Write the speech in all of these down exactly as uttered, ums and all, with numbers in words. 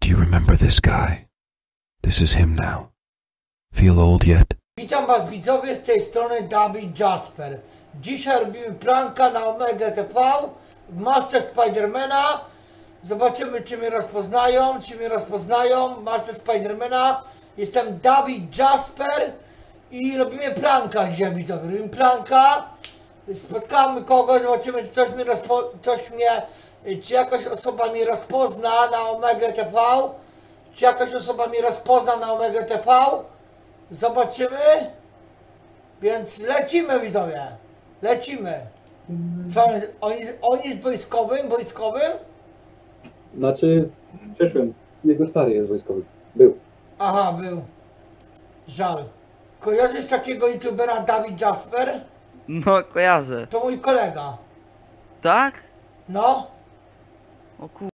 Do you remember this guy? This is him now. Feel old yet? Witam was widzowie, z tej strony Dawid Jasper. Dzisiaj robimy pranka na Omega T V w masce Spidermana. Zobaczymy, czy mnie rozpoznają, czy mnie rozpoznają. Masce Spidermana. Jestem Dawid Jasper i robimy pranka dzisiaj, widzowie. Robimy pranka. Spotkamy kogoś, zobaczymy, czy ktoś mnie, rozpo coś mnie czy jakaś osoba mnie rozpozna na Omega T V. Czy jakaś osoba mnie rozpozna na Omega T V. Zobaczymy. Więc lecimy, widzowie. Lecimy. Co, on, on jest wojskowym? Wojskowym? Znaczy, przeszłem. Jego stary jest wojskowy. Był. Aha, był. Żal. Kojarzysz takiego youtubera Dawid Jasper? No, kojarzę. To mój kolega. Tak? No. O kur...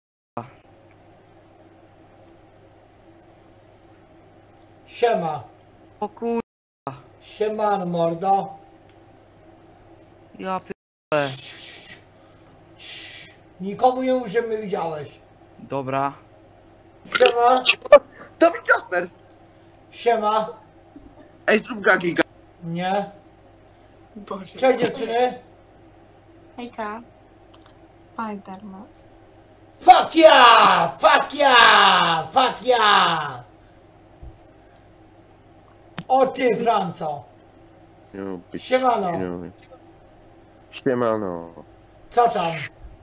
Siema. O kur... Siemano, mordo. Ja p***e. Nikomu nie mów, że mnie widziałeś. Dobra. Siema. Dawid Jasper! Siema. Ej, zrób gagi. Nie. Boże. Cześć dziewczyny. Hejka. Spiderman. Fuck yeah! Fuck yeah! Fuck yeah! O ty, Franco. Siemano. Siemano. Co tam?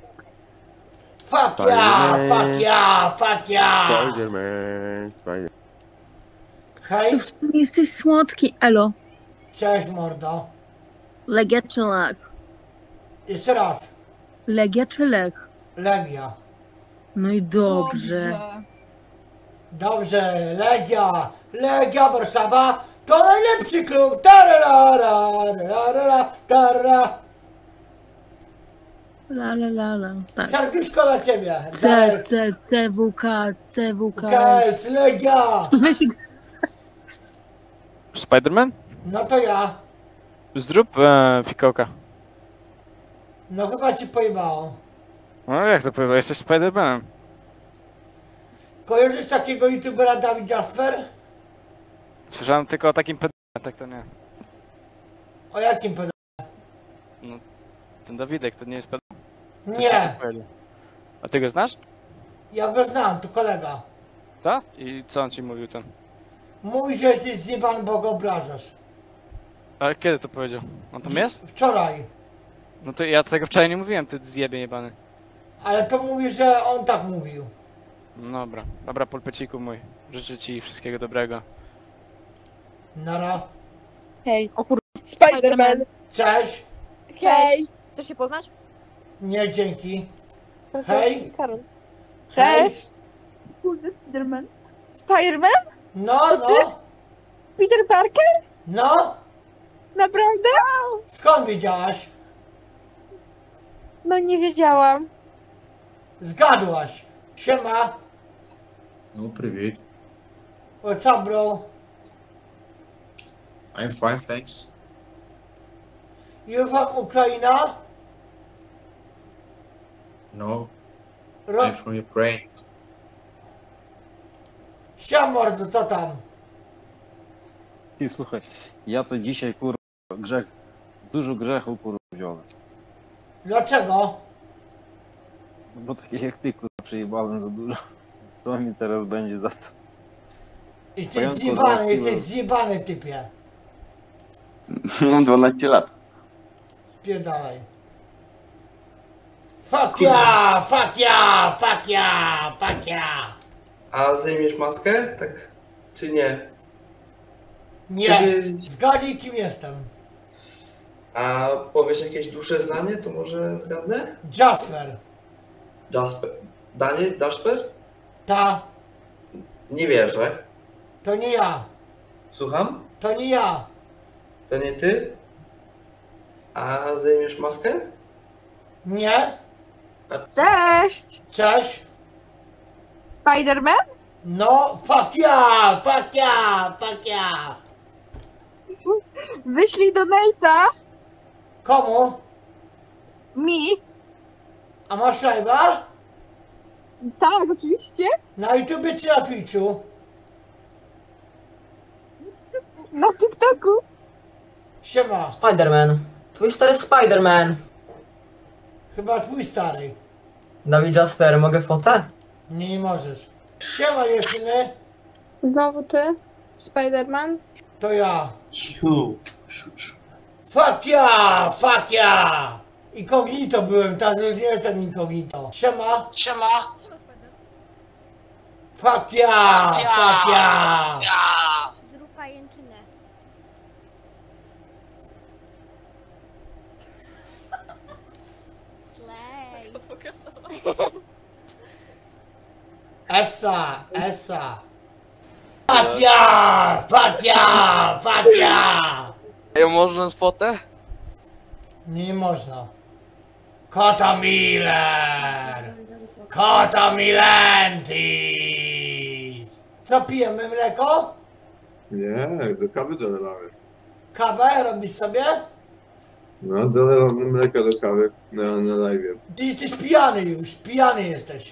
Fuck yeah! Fuck yeah! Fuck yeah! Spiderman, Spider... Hej. Jesteś słodki, elo. Cześć, mordo. Legia czy Lech? Jeszcze raz. Legia czy Lech? Legia. No i dobrze. Dobrze, Legia. Legia Warszawa to najlepszy klub. Tarara, tarara, tarara. La la la la. Tak. Serduszko dla ciebie. C, C, C W K, C W K. K S, Legia. Spiderman? No to ja. Zrób e, fikołka. No chyba ci pojebało. No jak to powiem, jesteś Spidermanem. Kojarzysz takiego youtubera Dawid Jasper? Słyszałem tylko o takim pedale, tak to nie. O jakim pedale? Ten Dawidek to nie jest pedał. Nie. A ty go znasz? Ja go znam, to kolega. Tak? I co on ci mówił ten? Mówi, że jesteś zjebany, bo go obrażasz. A kiedy to powiedział? On tam jest? Wczoraj. No to ja tego wczoraj nie mówiłem, ty zjebie jebany. Ale to mówi, że on tak mówił. No dobra, dobra pulpeciku mój. Życzę ci wszystkiego dobrego. Nara. Hej, o kur... Spiderman! Cześć. Hej! Chcesz się poznać? Nie, dzięki. Hej. Karol. Hej. Cześć! Kurde, Spiderman. Spiderman? No, To ty? no. Peter Parker? No. Naprawdę? Skąd wiedziałaś? No nie wiedziałam. Zgadłaś. Siema. No, привет. What's up, bro? I'm fine, thanks. You from Ukraina? No, Ro I'm from Ukraine. Siema, mordo, co tam? Ty słuchaj, ja to dzisiaj kurwa grzech, dużo grzechu kurwa wziąłem. Dlaczego? Bo takich jak ty kurwa przejebałem za dużo. Co mi teraz będzie za to? Jesteś Pająku zjebany, załatwiłem. jesteś zjebany, typie. Mam dwanaście lat. Spierdalaj. Fuck yeah, fuck yeah, fuck yeah, fuck yeah. A zdejmiesz maskę? Tak czy nie? Nie, zgadnij, kim jestem. A powiesz jakieś dłuższe zdanie, to może zgadnę? Jasper. Jasper. Danie? Jasper? Ta, Nie wierzę. to nie ja, Słucham? to nie ja. To nie ty? A zdejmiesz maskę? Nie? Cześć! Cześć. Spiderman? No, fuck yeah, fuck yeah, fuck yeah. Wyślij do Nate'a. Komu? Mi. A masz live'a? Tak, oczywiście. Na YouTubie czy na Twitchu? Na TikToku. Siema. Spiderman. Twój stary Spiderman. Chyba twój stary. Dawid Jasper, mogę fotę? Nie, nie możesz. Siema dziewczyny. Znowu ty? Spiderman? To ja. Fuck ja! Fuck ja! Incognito byłem, teraz już nie jestem incognito. Siema. Siema. Fuck ja! Fuck ja! Zrób pajęczynę. Slay. Essa! Essa! Fuck ja! Fuck ja! Fuck ja! Ej, można z fotę? Nie, nie można. Kota Miller! Kota Milentis! Co pijemy, mleko? Nie, do kawy dolewamy. Kawę robisz sobie? No, dolewamy mleka do kawy na, na live. Ty jesteś pijany już, pijany jesteś.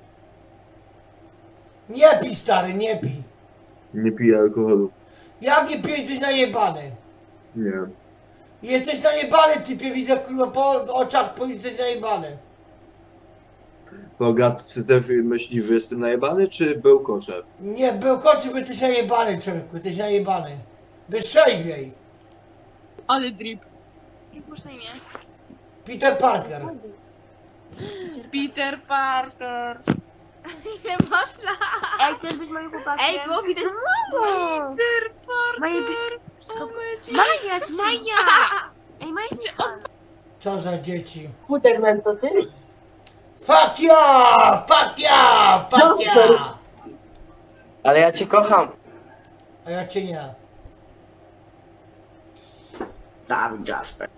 Nie pij, stary, nie pij. Nie piję alkoholu. Jak nie pijesz, jesteś najebany. Nie. Jesteś najebany, typie, widzę kurwa po oczach, po jesteś najebany. Bogat, czy też myślisz, że jestem najebany, czy był kosze? Nie, był koczy, bo jesteś najebany, człowieku, jesteś najebany. Wytrzeźwiej. Ale drip. Jak masz na imię? Peter Parker. Peter Parker. Nie masz na... Ej, chcesz być moim chłopakiem? Ej, bo widać... Peter Parker. Moje Maja, Maja. Ej, moje Co za dzieci. Spiderman to ty? Fuck ja! Fuck ja! Fuck ja! Ale ja cię kocham. A ja cię nie. Dawid Jasper.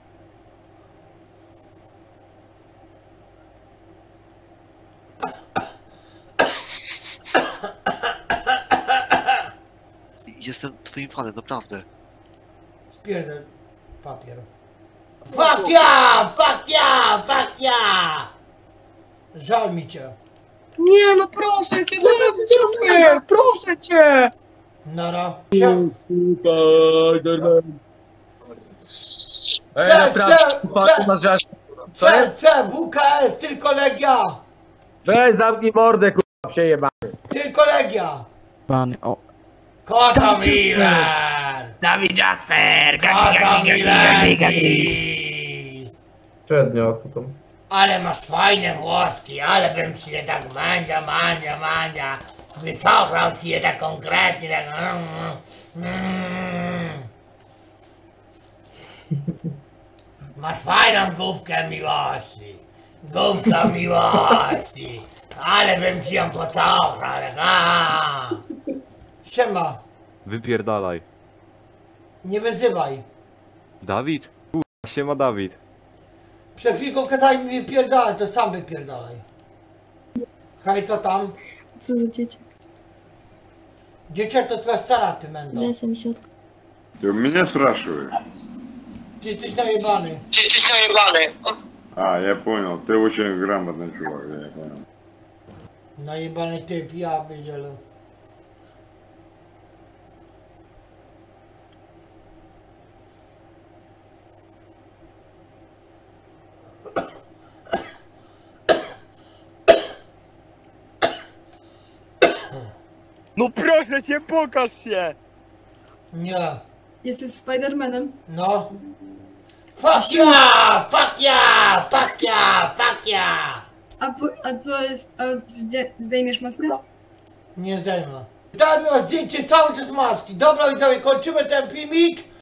Jestem twoim fanem, naprawdę. Spierdol papier. Fuck ja! Fuck ja! Fuck ja! Żal mi cię. Nie, no proszę cię, Dawid Jasper, proszę cię. Nara. Siem. Ej, C, naprawdę, C, chłopaku, C. masz żasz. Co C, jest? C, W K S, tylko Legia. Weź zamknij mordę, kurwa, przejebany. Tylko Legia. Pan, o. Kota Miller. Dawid Jasper! Kota Miller. Średnio, co tam? Ale masz fajne włoski, ale bym ci je tak mandzia, mandzia, mandzia. Wycofał ci je tak konkretnie, tak... Mm, mm. Masz fajną główkę miłości. Główka miłości. Ale bym ci ją pocofał, tak... A. Siema, Wypierdalaj. nie wyzywaj. Dawid? Kurwa, siema Dawid. Przed chwilką kazali mi wypierdalać, to sam wypierdalaj. Hej, co tam? Co za dzieciak? Dzieciak to twoja stara, ty mendo. Że jestem środku. Ty mnie straszyłeś. Ty jesteś najebany. Ty jesteś najebany. А, я понял. Ты очень грамотный чувак, я понял. Najebany typ, ja wiedziałem. No proszę cię, pokaż się! Nie. Jesteś Spidermanem. No. Fuck ja! Fuck ja! Fuck ja! Fuck ja! A, a co jest? A zdejmiesz maskę? Nie zdejmę. Daj mi zdjęcie cały czas maski. Dobra, widzowie, kończymy ten filmik.